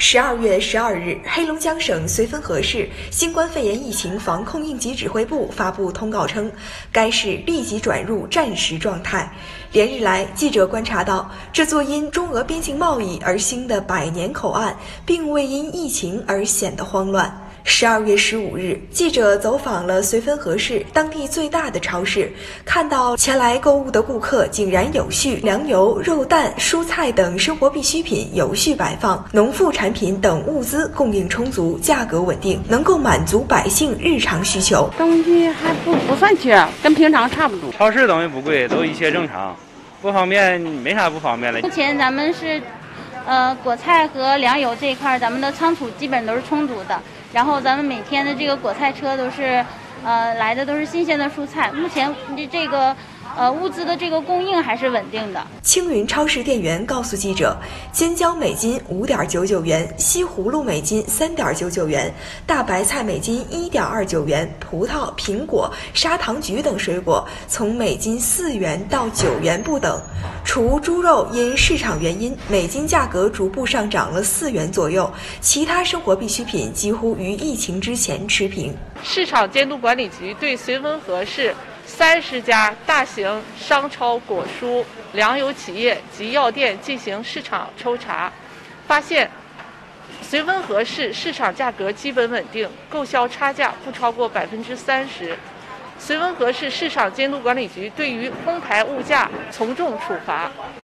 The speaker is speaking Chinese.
12月12日，黑龙江省绥芬河市新冠肺炎疫情防控应急指挥部发布通告称，该市立即转入战时状态。连日来，记者观察到，这座因中俄边境贸易而兴的百年口岸，并未因疫情而显得慌乱。12月15日，记者走访了绥芬河市当地最大的超市，看到前来购物的顾客井然有序，粮油、肉蛋、蔬菜等生活必需品有序摆放，农副产品等物资供应充足，价格稳定，能够满足百姓日常需求。 东西还不算缺，跟平常差不多。 超市东西不贵，都一切正常，不方便没啥不方便的。 目前咱们是，果菜和粮油这一块，咱们的仓储基本都是充足的。然后咱们每天的这个果菜车都是，来的都是新鲜的蔬菜。目前这个物资的这个供应还是稳定的。 青云超市店员告诉记者，尖椒每斤5.99元，西葫芦每斤3.99元，大白菜每斤1.29元，葡萄、苹果、砂糖橘等水果从每斤4元到9元不等。除猪肉因市场原因，每斤价格逐步上涨了4元左右，其他生活必需品几乎与疫情之前持平。 市场监督管理局对绥芬河市30家大型商超、果蔬、粮油企业及药店进行市场抽查，发现绥芬河市市场价格基本稳定，购销差价不超过30%。绥芬河市市场监督管理局对于哄抬物价从重处罚。